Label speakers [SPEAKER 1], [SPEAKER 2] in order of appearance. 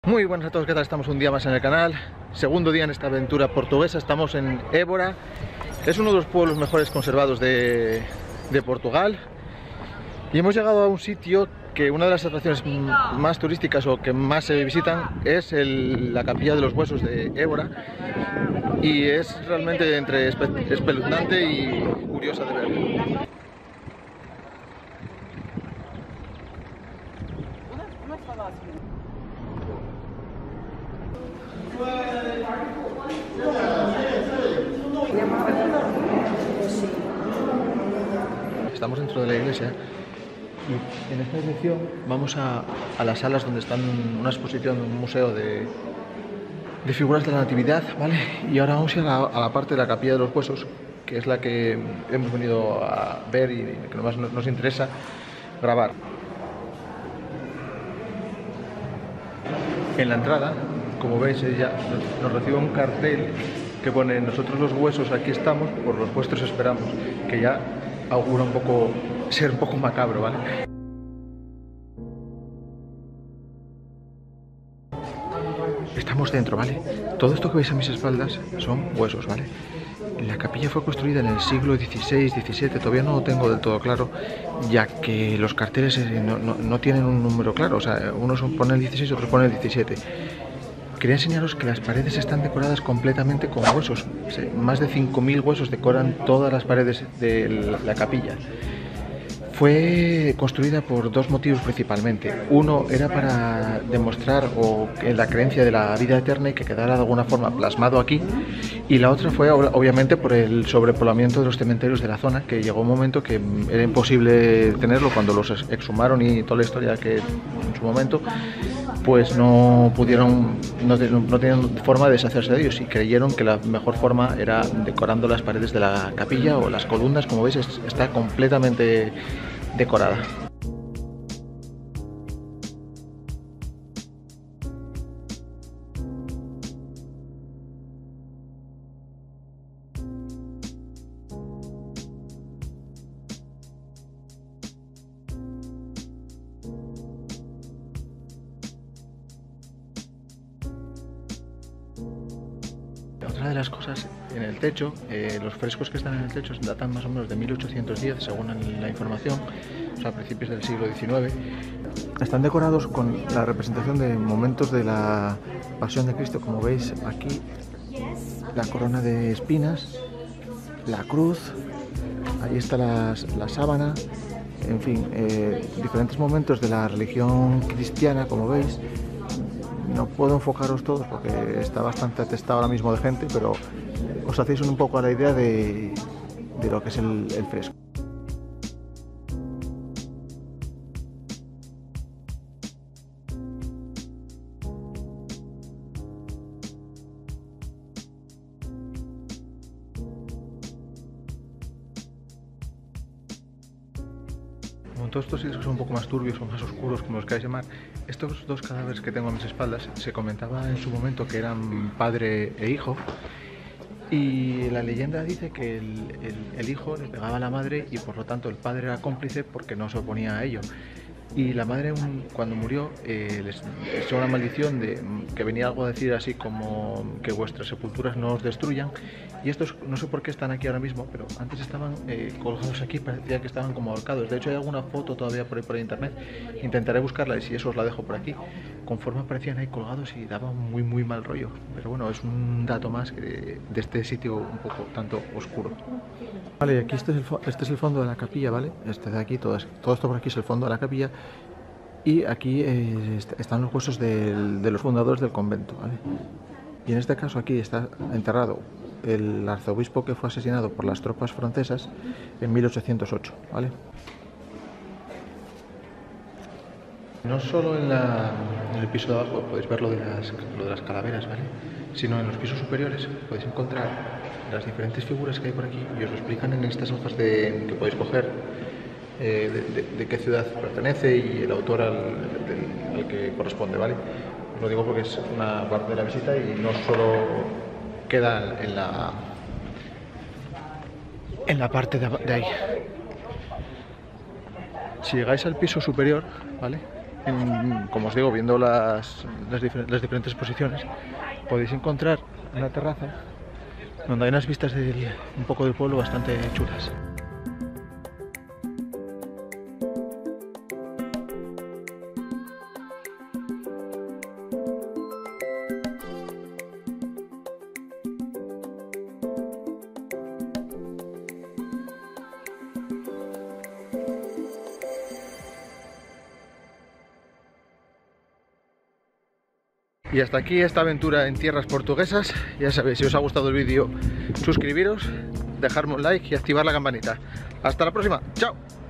[SPEAKER 1] Muy buenas a todos, ¿qué tal? Estamos un día más en el canal, segundo día en esta aventura portuguesa. Estamos en Évora, es uno de los pueblos mejores conservados de Portugal. Y hemos llegado a un sitio que una de las atracciones más turísticas o que más se visitan es la Capilla de los Huesos de Évora. Y es realmente entre espeluznante y curiosa de ver. Estamos dentro de la iglesia y en esta dirección vamos a las salas donde están una exposición, un museo de figuras de la Natividad, ¿vale? Y ahora vamos a ir a la parte de la Capilla de los Huesos, que es la que hemos venido a ver y que más nos interesa grabar. En la entrada, como veis, ella nos recibe un cartel que pone: nosotros los huesos aquí estamos, por los vuestros esperamos, que ya augura un poco, ser un poco macabro, ¿vale? Estamos dentro, ¿vale? Todo esto que veis a mis espaldas son huesos, ¿vale? La capilla fue construida en el siglo XVI, XVII, todavía no lo tengo del todo claro, ya que los carteles no tienen un número claro, o sea, unos ponen el 16, otros ponen el 17. Quería enseñaros que las paredes están decoradas completamente con huesos. Más de 5.000 huesos decoran todas las paredes de la capilla. Fue construida por dos motivos principalmente. Uno era para demostrar la creencia de la vida eterna y que quedara de alguna forma plasmado aquí. Y la otra fue obviamente por el sobrepoblamiento de los cementerios de la zona, que llegó un momento que era imposible tenerlo cuando los exhumaron y toda la historia que en su momento, pues no tenían forma de deshacerse de ellos y creyeron que la mejor forma era decorando las paredes de la capilla o las columnas. Como veis, está completamente decorada. Otra de las cosas, en el techo, los frescos que están en el techo datan más o menos de 1810, según la información, o sea, a principios del siglo XIX. Están decorados con la representación de momentos de la Pasión de Cristo, como veis aquí, la corona de espinas, la cruz, ahí está la sábana, en fin, diferentes momentos de la religión cristiana, como veis. No puedo enfocaros todos porque está bastante atestado ahora mismo de gente, pero os hacéis un poco a la idea de lo que es el fresco. Como todos estos sitios son un poco más turbios o más oscuros, como los queráis llamar, estos dos cadáveres que tengo a mis espaldas se comentaba en su momento que eran padre e hijo, y la leyenda dice que el hijo le pegaba a la madre y por lo tanto el padre era cómplice porque no se oponía a ello. Y la madre, cuando murió, les echó una maldición que venía algo a decir así como que vuestras sepulturas no os destruyan. Y estos no sé por qué están aquí ahora mismo, pero antes estaban colgados aquí, parecía que estaban como ahorcados. De hecho hay alguna foto todavía por internet, intentaré buscarla y si eso os la dejo por aquí. Conforme aparecían ahí colgados y daba muy mal rollo. Pero bueno, es un dato más de este sitio un poco tanto oscuro. Vale, aquí este es el fondo de la capilla, ¿vale? Este de aquí, todo esto por aquí es el fondo de la capilla. Y aquí están los huesos de los fundadores del convento, ¿vale? Y en este caso aquí está enterrado el arzobispo que fue asesinado por las tropas francesas en 1808, ¿vale? No solo en el piso de abajo podéis ver lo de las calaveras, ¿vale? Sino en los pisos superiores podéis encontrar las diferentes figuras que hay por aquí y os lo explican en estas hojas que podéis coger de qué ciudad pertenece y el autor al que corresponde, ¿vale? Os lo digo porque es una parte de la visita y no solo queda en la parte de ahí. Si llegáis al piso superior, ¿vale? como os digo, viendo las diferentes posiciones, podéis encontrar una terraza donde hay unas vistas un poco del pueblo bastante chulas. Y hasta aquí esta aventura en tierras portuguesas. Ya sabéis, si os ha gustado el vídeo, suscribiros, dejarme un like y activar la campanita. Hasta la próxima, chao.